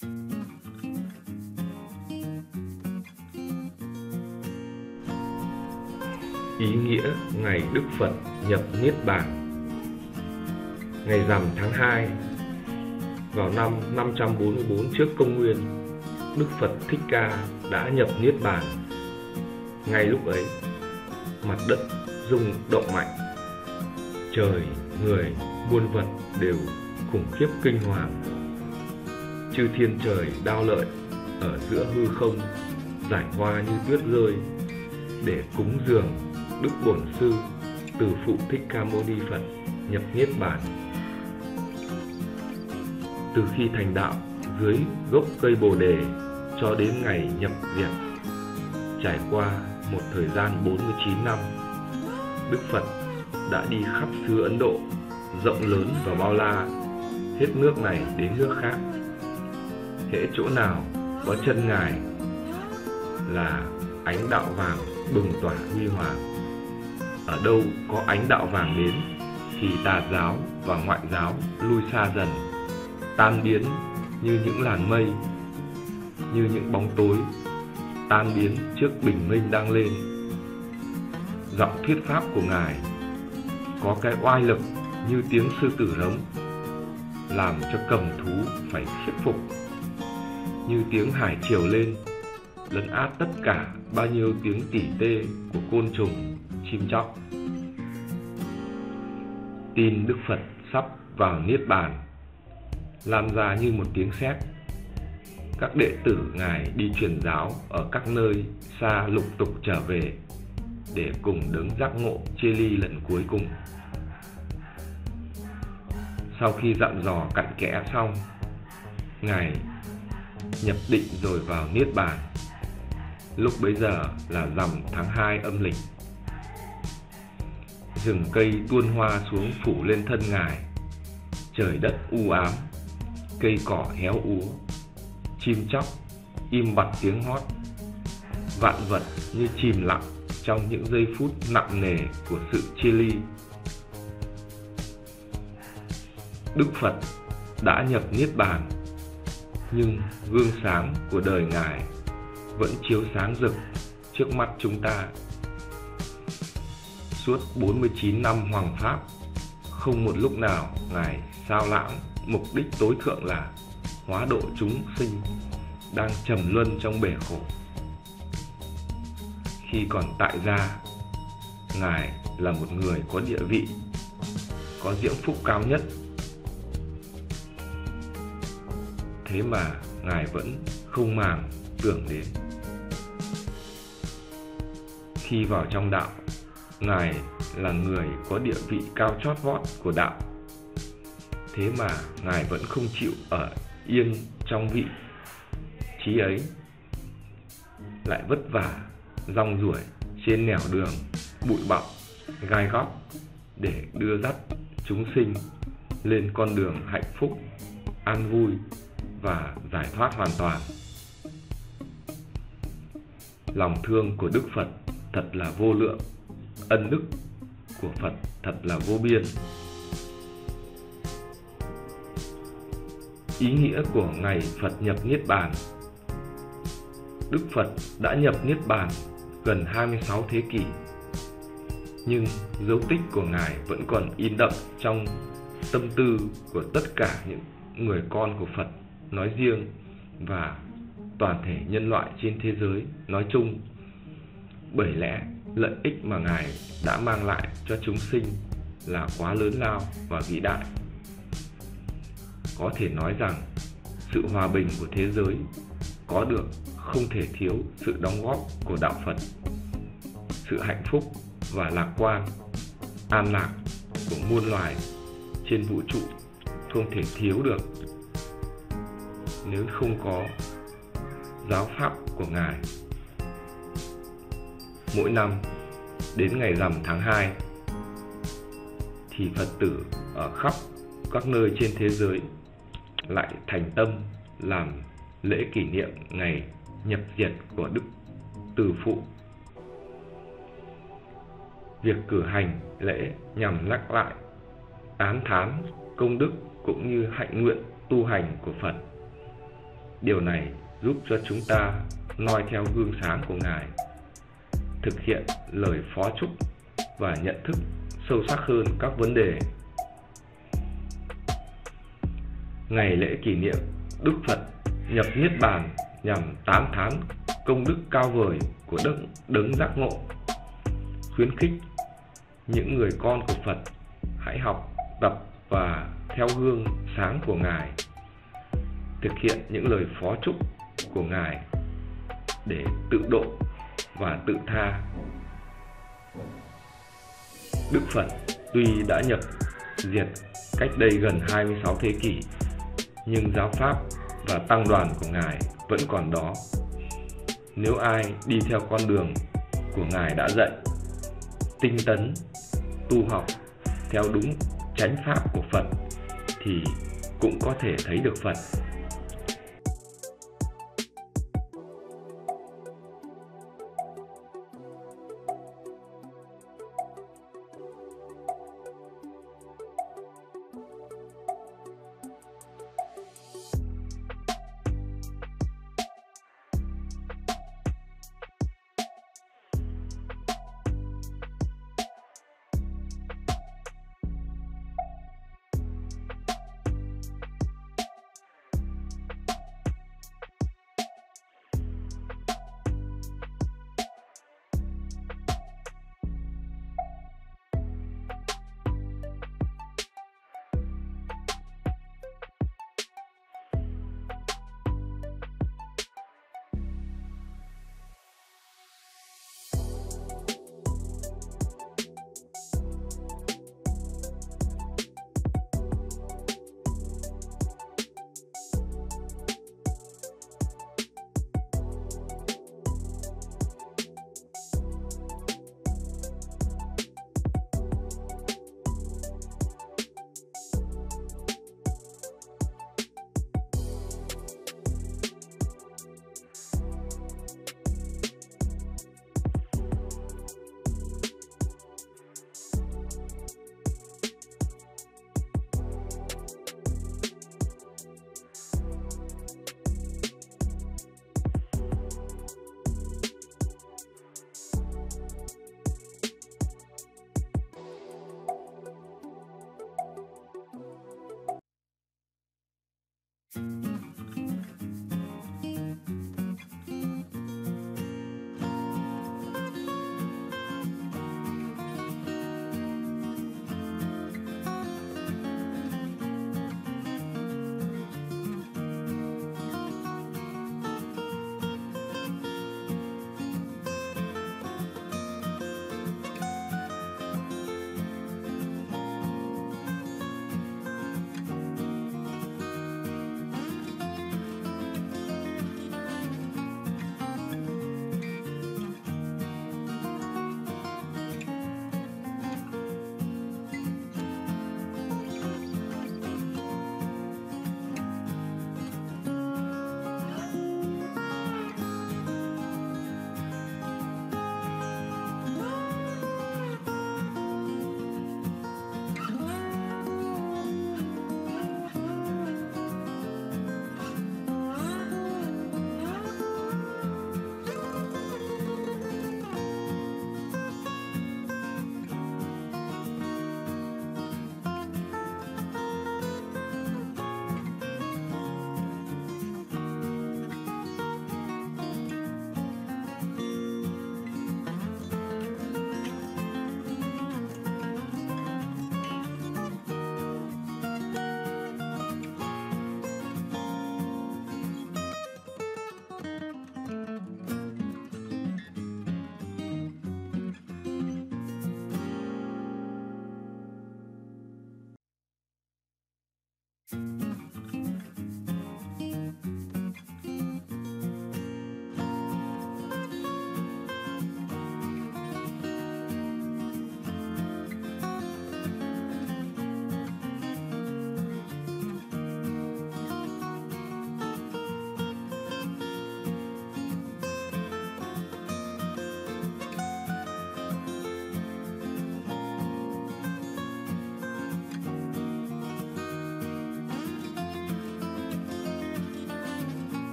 Ý nghĩa ngày Đức Phật nhập Niết Bàn. Ngày rằm tháng 2 vào năm 544 trước công nguyên, Đức Phật Thích Ca đã nhập Niết Bàn. Ngay lúc ấy, mặt đất rung động mạnh, trời, người, muôn vật đều khủng khiếp kinh hoàng. Chư thiên trời đao lợi ở giữa hư không, giải hoa như tuyết rơi, để cúng dường Đức Bổn Sư Từ Phụ Thích Ca Mâu Ni Phật nhập Niết Bàn. Từ khi thành đạo dưới gốc cây Bồ Đề cho đến ngày nhập diệt, trải qua một thời gian 49 năm, Đức Phật đã đi khắp xứ Ấn Độ rộng lớn và bao la, hết nước này đến nước khác. Hễ chỗ nào có chân Ngài là ánh đạo vàng bừng tỏa huy hoàng. Ở đâu có ánh đạo vàng đến thì tà giáo và ngoại giáo lui xa dần, tan biến như những làn mây, như những bóng tối tan biến trước bình minh đang lên. Giọng thuyết pháp của Ngài có cái oai lực như tiếng sư tử rống, làm cho cầm thú phải khiếp phục, như tiếng hải triều lên, lấn át tất cả bao nhiêu tiếng tỉ tê của côn trùng, chim chóc. Tin Đức Phật sắp vào Niết Bàn lan ra như một tiếng sét. Các đệ tử Ngài đi truyền giáo ở các nơi xa lục tục trở về để cùng đấng giác ngộ chia ly lần cuối cùng. Sau khi dặn dò cặn kẽ xong, Ngài nhập định rồi vào Niết Bàn. Lúc bấy giờ là rằm tháng 2 âm lịch. Rừng cây tuôn hoa xuống phủ lên thân Ngài, trời đất u ám, cây cỏ héo úa, chim chóc im bặt tiếng hót, vạn vật như chìm lặng trong những giây phút nặng nề của sự chia ly. Đức Phật đã nhập Niết Bàn, nhưng gương sáng của đời Ngài vẫn chiếu sáng rực trước mắt chúng ta. Suốt 49 năm hoằng pháp, không một lúc nào Ngài sao lãng mục đích tối thượng là hóa độ chúng sinh đang trầm luân trong bể khổ. Khi còn tại gia, Ngài là một người có địa vị, có diễm phúc cao nhất. Thế mà Ngài vẫn không màng tưởng đến. Khi vào trong đạo, Ngài là người có địa vị cao chót vót của đạo. Thế mà Ngài vẫn không chịu ở yên trong vị trí ấy, lại vất vả rong ruổi trên nẻo đường bụi bặm gai góc để đưa dắt chúng sinh lên con đường hạnh phúc, an vui và giải thoát hoàn toàn. Lòng thương của Đức Phật thật là vô lượng, ân đức của Phật thật là vô biên. Ý nghĩa của ngày Phật nhập Niết Bàn. Đức Phật đã nhập Niết Bàn gần 26 thế kỷ, nhưng dấu tích của Ngài vẫn còn in đậm trong tâm tư của tất cả những người con của Phật nói riêng và toàn thể nhân loại trên thế giới nói chung. Bởi lẽ lợi ích mà Ngài đã mang lại cho chúng sinh là quá lớn lao và vĩ đại. Có thể nói rằng sự hòa bình của thế giới có được không thể thiếu sự đóng góp của đạo Phật. Sự hạnh phúc và lạc quan, an lạc của muôn loài trên vũ trụ không thể thiếu được nếu không có giáo pháp của Ngài. Mỗi năm đến ngày rằm tháng 2 thì Phật tử ở khắp các nơi trên thế giới lại thành tâm làm lễ kỷ niệm ngày nhập diệt của Đức Từ Phụ. Việc cử hành lễ nhằm nhắc lại án thán công đức cũng như hạnh nguyện tu hành của Phật. Điều này giúp cho chúng ta noi theo gương sáng của Ngài, thực hiện lời phó chúc và nhận thức sâu sắc hơn các vấn đề. Ngày lễ kỷ niệm Đức Phật nhập Niết Bàn nhằm tán thán công đức cao vời của đấng giác ngộ, khuyến khích những người con của Phật hãy học tập và theo gương sáng của Ngài, thực hiện những lời phó chúc của Ngài để tự độ và tự tha. Đức Phật tuy đã nhập diệt cách đây gần 26 thế kỷ, nhưng giáo pháp và tăng đoàn của Ngài vẫn còn đó. Nếu ai đi theo con đường của Ngài đã dạy, tinh tấn, tu học theo đúng chánh pháp của Phật thì cũng có thể thấy được Phật.